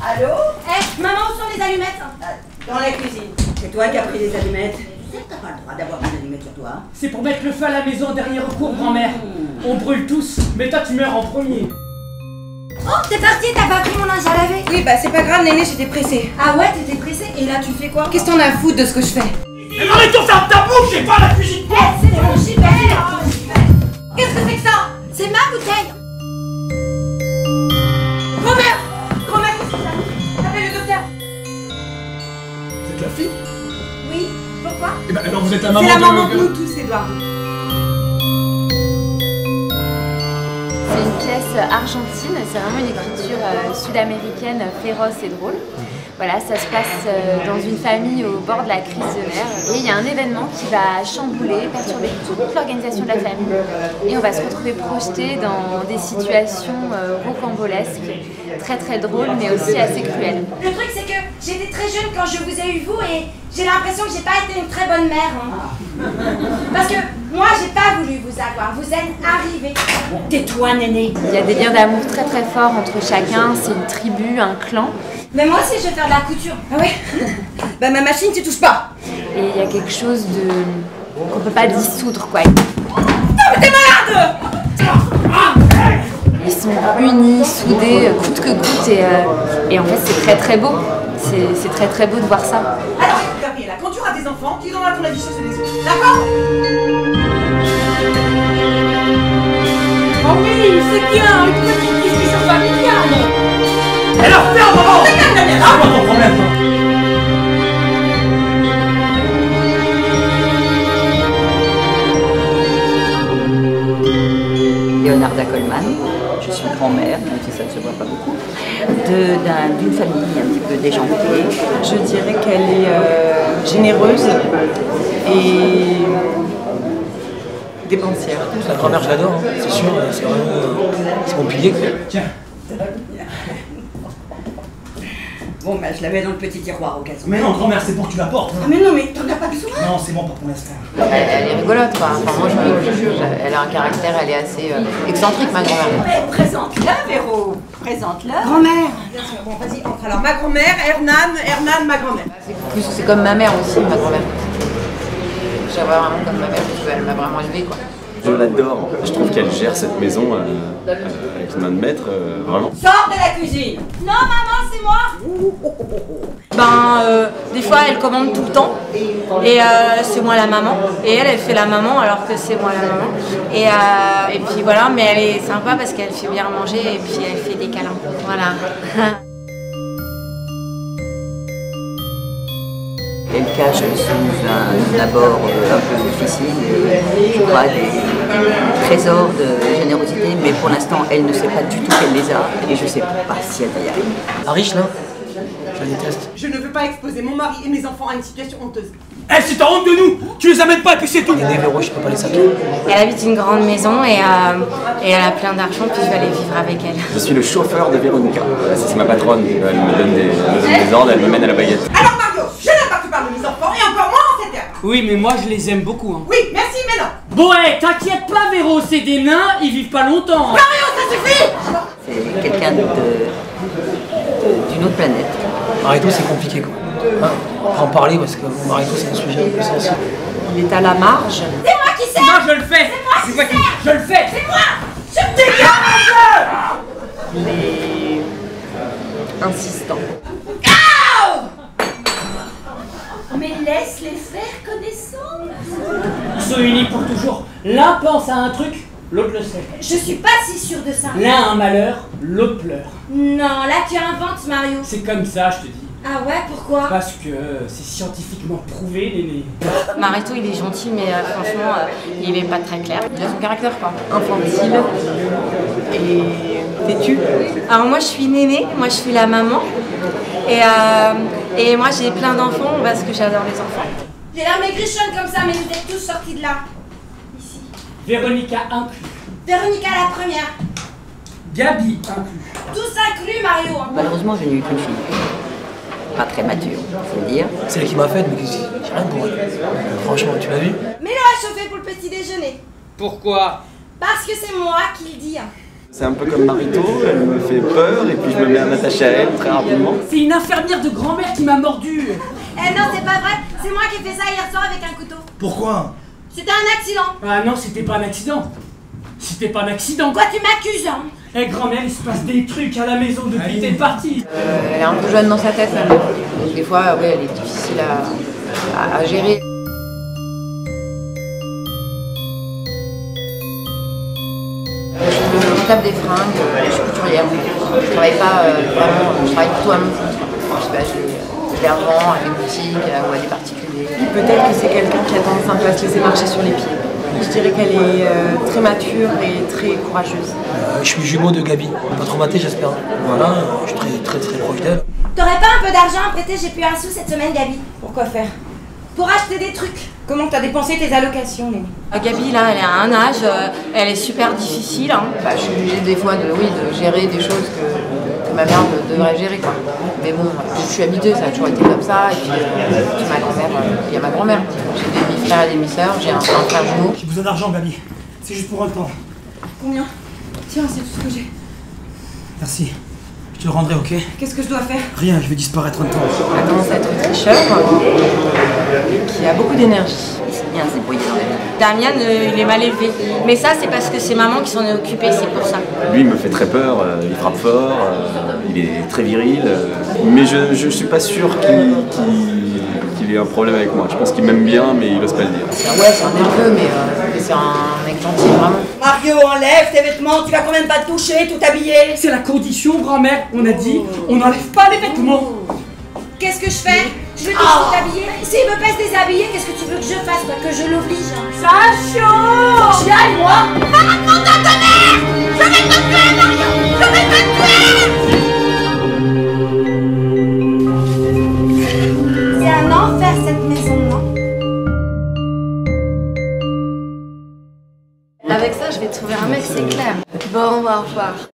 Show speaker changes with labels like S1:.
S1: Allô?
S2: Eh, maman, où sont les allumettes?
S1: Dans la cuisine. C'est toi qui as pris les allumettes. Tu sais que t'as pas le droit d'avoir des allumettes sur toi.
S3: C'est pour mettre le feu à la maison, dernier recours, grand-mère. On brûle tous, mais toi tu meurs en premier.
S2: Oh, t'es partie, t'as pas pris mon linge à laver?
S1: Oui, bah c'est pas grave, Néné, j'étais pressée.
S2: Ah ouais, t'étais pressée? Et là, tu fais quoi?
S1: Qu'est-ce que t'en as à foutre de ce que je fais?
S3: Mais arrête de faire ta bouche, j'ai pas la cuisine.
S2: Eh, c'est mon gibert! Qu'est-ce que c'est que ça? C'est ma bouteille! Grand-mère! Grand-mère, qu'est-ce que ça? Appelle le docteur!
S4: Vous êtes la fille?
S2: Oui, pourquoi?
S4: Eh ben alors vous êtes la maman
S1: C'est la
S4: de...
S1: maman de nous tous, Edouard.
S5: C'est une pièce argentine, c'est vraiment une écriture sud-américaine féroce et drôle. Voilà, ça se passe dans une famille au bord de la crise de nerfs. Et il y a un événement qui va chambouler, perturber toute l'organisation de la famille. Et on va se retrouver projeté dans des situations rocambolesques, très très drôles, mais aussi assez cruelles.
S2: Le truc, c'est que j'étais très jeune quand je vous ai eu vous et j'ai l'impression que j'ai pas été une très bonne mère. Hein. Parce que moi, j'ai pas voulu vous avoir. Vous êtes arrivés. Tais-toi, Néné.
S5: Il y a des liens d'amour très très forts entre chacun, c'est une tribu, un clan.
S2: Mais moi aussi, je vais faire de la couture.
S1: Ah ouais? Bah ma machine, tu touches pas.
S5: Et il y a quelque chose de qu'on peut pas dissoudre, quoi.
S1: Non mais t'es malade!
S5: Ils sont unis, soudés, coûte que coûte, et en fait c'est très très beau. C'est très très beau de voir ça.
S1: Alors, Gabriella, quand tu auras des enfants, tu donneras ton avis sur les autres. D'accord?
S3: Oh oui, c'est bien, une petite discussion familiale. Alors ferme, maman. C'est quoi ton problème?
S6: Leonarda Colman, je suis grand-mère, même si ça ne se voit pas beaucoup, d'une famille un petit peu déjantée.
S7: Je dirais qu'elle est généreuse et dépensière.
S8: La grand-mère, je l'adore, hein. C'est sûr, c'est vraiment c'est mon pilier.
S3: Tiens.
S1: Bon bah je la mets dans le petit tiroir au cas où.
S3: Mais non, grand-mère, c'est pour que tu la portes.
S1: Ah mais non mais t'en as pas besoin.
S3: Non, c'est bon pour l'instant.
S7: Elle est rigolote, quoi. Enfin, moi, elle a un caractère, elle est assez excentrique, ma grand-mère.
S1: Mais présente-la, Véro. Présente-la.
S2: Grand-mère.
S1: Bien sûr, bon vas-y, entre. Alors ma grand-mère, Hernan, ma grand-mère.
S7: C'est comme ma mère aussi, ma grand-mère. Je la vois vraiment comme ma mère, parce qu'elle m'a vraiment élevée, quoi.
S9: Je l'adore. Je trouve qu'elle gère cette maison avec une main de maître, vraiment.
S1: Sors de la cuisine.
S2: Non, maman, c'est moi.
S7: Des fois, elle commande tout le temps, et c'est moi la maman. Et elle fait la maman, alors que c'est moi la maman. Et puis voilà, mais elle est sympa parce qu'elle fait bien manger, et puis elle fait des câlins. Voilà.
S6: Elle cache sous un abord un peu difficile, je crois, des trésors de générosité, mais pour l'instant, elle ne sait pas du tout qu'elle les a, et je ne sais pas si elle va y arriver.
S8: La riche, là, je la déteste.
S1: Je ne veux pas exposer mon mari et mes enfants à une situation honteuse.
S3: Eh, c'est ta honte de nous. Tu les amènes pas et puis c'est tout.
S8: Il y a des Véro, je peux pas les saquer.
S7: Elle habite une grande maison, et elle a plein d'argent, puis je vais aller vivre avec elle.
S9: Je suis le chauffeur de Véronica. C'est ma patronne. Elle me donne des ordres, elle me mène à la baguette.
S1: Alors Mario, je n'aime pas que tu parles de mes enfants et encore moins en cette heure.
S3: Oui, mais moi je les aime beaucoup. Hein.
S1: Oui, merci, mais non.
S3: Bon, t'inquiète pas, Véro, c'est des nains, ils vivent pas longtemps. Hein.
S1: Mario, ça suffit.
S6: C'est quelqu'un d'une autre planète.
S8: Marito, c'est compliqué, quoi. Hein, on va en parler parce que Marito, c'est un sujet un peu sensible.
S7: Il est à la marge.
S2: C'est moi qui sais.
S3: Non, je le fais. C'est moi qui... Je le fais.
S2: C'est moi. Je te dégage.
S7: Mais insistant.
S2: Mais laisse-les faire connaissance.
S3: Ils sont unis pour toujours. L'un pense à un truc, l'autre le sait.
S2: Je suis pas si sûre de ça.
S3: L'un a un malheur, l'autre pleure.
S2: Non, là tu inventes, Mario.
S3: C'est comme ça, je te dis.
S2: Ah ouais, pourquoi?
S3: Parce que c'est scientifiquement prouvé, Néné.
S7: Marito, il est gentil, mais franchement, il est pas très clair. Il a son caractère, quoi. Infantile et têtu. Alors moi, je suis Néné, moi je suis la maman. Et moi, j'ai plein d'enfants parce que j'adore les enfants.
S2: J'ai l'air maigrichonne comme ça, mais vous êtes tous sortis de là. Ici.
S3: Véronica inclus.
S2: Véronica la première.
S3: Gabi inclus.
S2: Tous inclus, Mario.
S6: Malheureusement, je n'ai eu qu'une fille. Pas très mature, faut le dire.
S8: C'est elle qui m'a faite, mais j'ai rien pour elle. Franchement, tu l'as vu?
S2: Mets-le à chauffer pour le petit déjeuner.
S3: Pourquoi?
S2: Parce que c'est moi qui le dis.
S9: C'est un peu comme Marito, elle me fait fait peur et puis je me mets à m'attacher à elle très rapidement.
S3: C'est une infirmière de grand-mère qui m'a mordu.
S2: Eh non, c'est pas vrai, c'est moi qui ai fait ça hier soir avec un couteau.
S4: Pourquoi?
S2: C'était un accident.
S3: Ah non, c'était pas un accident. C'était pas un accident.
S2: Quoi, tu m'accuses, hein?
S3: Eh grand-mère, il se passe des trucs à la maison depuis que t'es partie.
S7: Elle est un peu jeune dans sa tête, elle. Des fois, oui, elle est difficile à gérer. Je tape des fringues, je suis couturière. Je travaille pas vraiment, je travaille plutôt à mon compte. Je les revends à des boutiques ou à des particuliers.
S10: Peut-être que c'est quelqu'un qui a tendance un peu à se laisser marcher sur les pieds. Je dirais qu'elle est très mature et très courageuse.
S8: Je suis jumeau de Gabi, pas traumatisé j'espère. Voilà, je suis très proche d'elle.
S2: T'aurais pas un peu d'argent à prêter? J'ai plus un sou cette semaine, Gabi. Pour quoi faire? Pour acheter des trucs. Comment t'as dépensé tes allocations, Lénie?
S7: Gabi, là, elle est à un âge, elle est super difficile. Hein. Bah, je suis obligée des fois de gérer des choses que ma mère devrait gérer, quoi. Mais bon, je suis habituée, ça a toujours été comme ça. Et puis ma grand-mère, il y a ma grand-mère. J'ai des demi-frères et des demi-sœurs, j'ai un frère jumeau.
S3: J'ai besoin d'argent, Gabi. C'est juste pour un temps.
S2: Combien? Tiens, c'est tout ce que j'ai.
S3: Merci. Je te le rendrai, ok?
S2: Qu'est-ce que je dois faire?
S3: Rien, je vais disparaître un temps.
S10: Elle a tendance à être tricheur, qui a beaucoup d'énergie.
S6: Il s'est bien débrouillé dans la vie.
S7: Damian, il est mal élevé. Mais ça, c'est parce que c'est maman qui s'en est occupée, c'est pour ça.
S9: Lui, il me fait très peur, il frappe fort, il est très viril, mais je suis pas sûr qu'il ait un problème avec moi. Je pense qu'il m'aime bien, mais il ose pas le dire.
S7: Ouais, c'est un nerveux, mais c'est un mec gentil, vraiment.
S1: Mario, enlève tes vêtements, tu vas quand même pas te toucher, tout habillé.
S3: C'est la condition, grand-mère. On a dit, on n'enlève pas les vêtements.
S2: Qu'est-ce que je fais? Je veux tout habiller. S'il me passe déshabiller, qu'est-ce que tu veux que je fasse, toi? Que je l'oblige?
S3: Sacho!
S2: Faut que j'y aille, moi! Arrête mon ta mère! Je vais te tuer, Mario! Je vais te tuer! C'est un enfer, cette maison, non?
S10: Avec ça, je vais trouver un mec, c'est clair. Bon, on va au revoir.